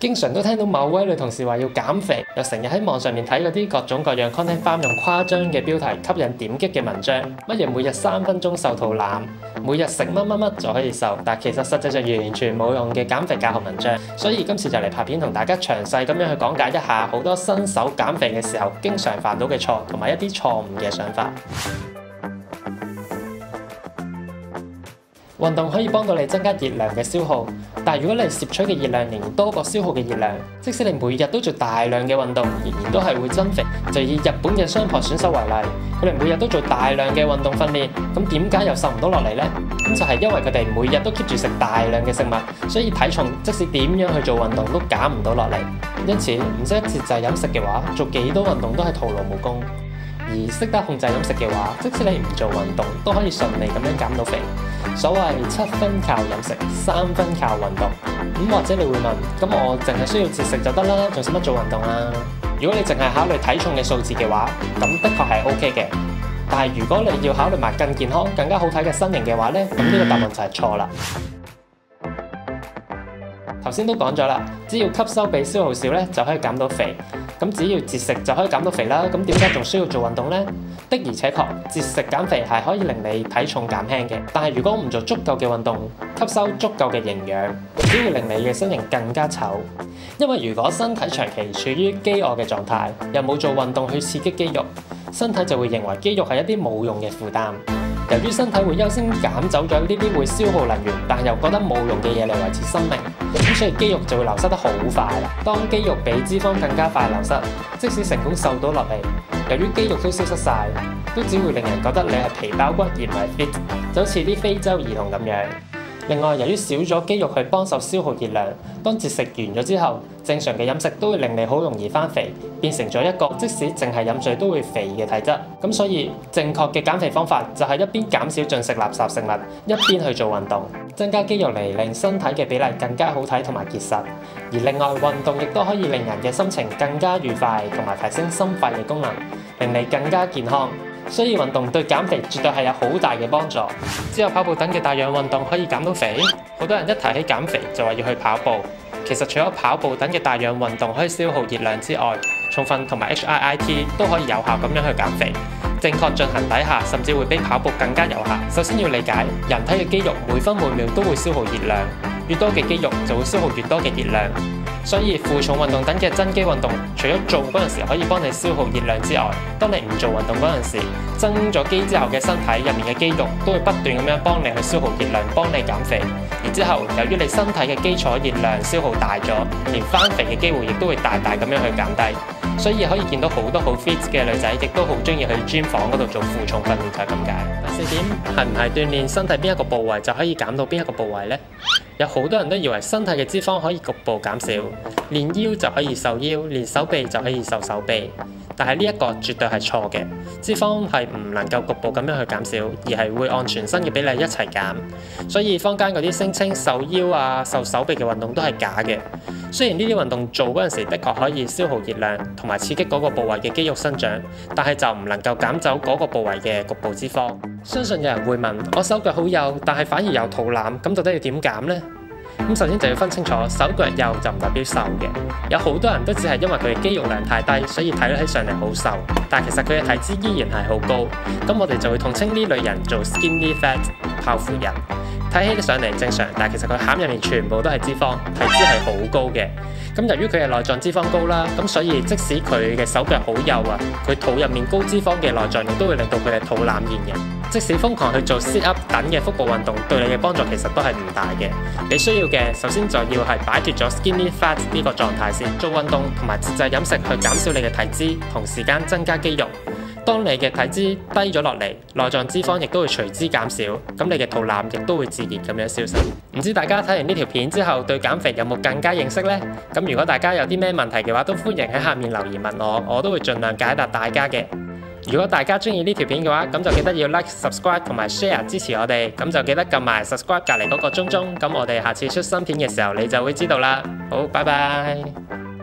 經常都聽到某位女同事話要減肥，又成日喺網上面睇嗰啲各種各樣 content farm 用誇張嘅標題吸引點擊嘅文章，乜嘢每日3分鐘瘦肚腩，每日食乜乜乜就可以瘦，但其實實際上完全冇用嘅減肥教學文章。所以今次就嚟拍片同大家詳細咁樣去講解一下好多新手減肥嘅時候經常犯到嘅錯，同埋一啲錯誤嘅想法。運動可以幫到你增加熱量嘅消耗，但如果你攝取嘅熱量仍然多過消耗嘅熱量，即使你每日都做大量嘅運動，仍然都係會增肥。就以日本嘅相撲選手為例，佢哋每日都做大量嘅運動訓練，咁點解又瘦唔到落嚟呢？咁就係因為佢哋每日都 keep 住食大量嘅食物，所以體重即使點樣去做運動都減唔到落嚟。因此唔識得節制飲食嘅話，做幾多運動都係徒勞無功。而識得控制飲食嘅話，即使你唔做運動，都可以順利咁樣減到肥。所謂7分靠飲食，3分靠運動。或者你會問，咁我淨係需要節食就得啦，仲使乜做運動啊？如果你淨係考慮體重嘅數字嘅話，咁的確係 OK 嘅。但係如果你要考慮埋更健康、更加好睇嘅身形嘅話呢，咁呢個答案就係錯啦。頭先都講咗啦，只要吸收比消耗少咧，就可以減到肥。咁只要節食就可以減到肥啦。咁點解仲需要做運動呢？的而且確，節食減肥係可以令你體重減輕嘅。但係如果唔做足夠嘅運動，吸收足夠嘅營養，只會令你嘅身形更加醜。因為如果身體長期處於飢餓嘅狀態，又冇做運動去刺激肌肉，身體就會認為肌肉係一啲冇用嘅負擔。由於身體會優先減走咗呢啲會消耗能源，但又覺得冇用嘅嘢嚟維持生命，咁所以肌肉就會流失得好快啦。當肌肉比脂肪更加快流失，即使成功瘦到落嚟，由於肌肉都消失晒，都只會令人覺得你係皮包骨而唔係 fit， 就好似啲非洲兒童咁樣。另外，由於少咗肌肉去幫手消耗熱量，當節食完咗之後，正常嘅飲食都會令你好容易翻肥，變成咗一個即使淨係飲水都會肥嘅體質。咁所以正確嘅減肥方法就係一邊減少進食垃圾食物，一邊去做運動，增加肌肉嚟令身體嘅比例更加好睇同埋結實。而另外，運動亦都可以令人嘅心情更加愉快，同埋提升心肺嘅功能，令你更加健康。所以運動對減肥絕對係有好大嘅幫助。只有跑步等嘅大量運動可以減到肥？好多人一提起減肥就話要去跑步。其實除咗跑步等嘅大量運動可以消耗熱量之外，重訓同埋 HIIT 都可以有效咁樣去減肥。正確進行底下，甚至會比跑步更加有效。首先要理解，人體嘅肌肉每分每秒都會消耗熱量，越多嘅肌肉就會消耗越多嘅熱量。所以負重運動等嘅增肌運動，除咗做嗰陣時可以幫你消耗熱量之外，當你唔做運動嗰陣時，增咗肌之後嘅身體入面嘅肌肉都會不斷咁樣幫你去消耗熱量，幫你減肥。然之後，由於你身體嘅基礎熱量消耗大咗，連翻肥嘅機會亦都會大大咁樣去減低。所以可以見到好多好 fit 嘅女仔，亦都好中意去 gym 房嗰度做負重訓練，就係咁解。第4點，係唔係鍛鍊身體邊一個部位就可以減到邊一個部位呢？有好多人都以為身體嘅脂肪可以局部減少，練腰就可以瘦腰，練手臂就可以瘦手臂。但係呢一個絕對係錯嘅，脂肪係唔能夠局部咁樣去減少，而係會按全身嘅比例一齊減。所以坊間嗰啲聲稱瘦腰啊、瘦手臂嘅運動都係假嘅。雖然呢啲運動做嗰陣時的確可以消耗熱量同埋刺激嗰個部位嘅肌肉生長，但係就唔能夠減走嗰個部位嘅局部脂肪。相信有人會問，我手腳好幼，但係反而有肚腩，咁到底要點減呢？咁首先就要分清楚，手腳幼就唔代表瘦嘅。有好多人都只係因為佢嘅肌肉量太低，所以睇起上嚟好瘦，但其實佢嘅體脂依然係好高。咁我哋就會統稱呢類人做 skinny fat 泡芙人。睇起上嚟正常，但其實佢餡入面全部都係脂肪，體脂係好高嘅。咁由於佢嘅內臟脂肪高啦，咁所以即使佢嘅手腳好幼啊，佢肚入面高脂肪嘅內臟亦都會令到佢嘅肚腩現形。即使瘋狂去做 sit up 等嘅腹部運動，對你嘅幫助其實都係唔大嘅。你需要嘅首先就要係擺脫咗 skinny fat 呢個狀態先，做運動同埋節制飲食去減少你嘅體脂，同時間增加肌肉。當你嘅體脂低咗落嚟，內臟脂肪亦都會隨之減少，咁你嘅肚腩亦都會自然咁樣消失。唔知大家睇完呢條片之後，對減肥有冇更加認識呢？咁如果大家有啲咩問題嘅話，都歡迎喺下面留言問我，我都會盡量解答大家嘅。如果大家中意呢條片嘅話，咁就記得要 like、subscribe 同埋 share 支持我哋，咁就記得撳埋 subscribe 隔離嗰個鐘鐘，咁我哋下次出新片嘅時候，你就會知道啦。好，拜拜。